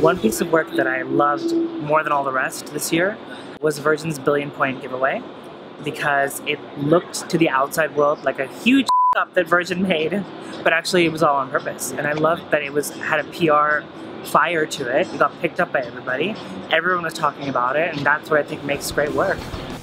One piece of work that I loved more than all the rest this year was Virgin's billion point giveaway, because it looked to the outside world like a huge up that Virgin made, but actually it was all on purpose. And I loved that it had a PR fire to it. It got picked up by everybody. Everyone was talking about it, and that's what I think makes great work.